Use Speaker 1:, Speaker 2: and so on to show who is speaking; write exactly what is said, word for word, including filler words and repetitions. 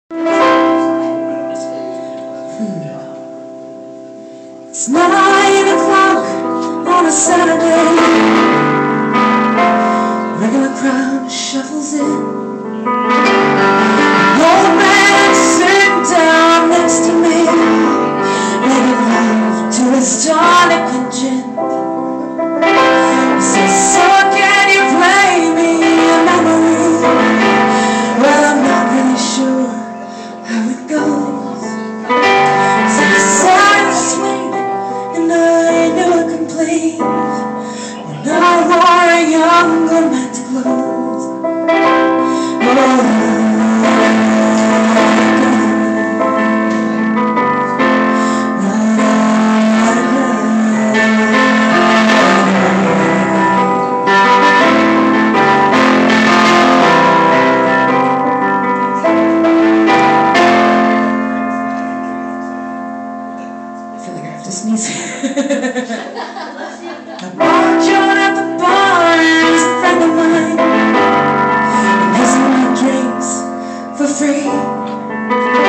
Speaker 1: It's nine o'clock on a Saturday. Regular crowd shuffles in. An old man sitting down next to me, making love to his tonic and gin. He says, "So can you play me a memory?" Well, I'm not really sure how it goes. He says, "Sound sweet, and I knew it complete when I wore a young romantic clothes." Oh, to sneeze. I bought John at the bar, he's a friend of mine, and he's my drinks for free.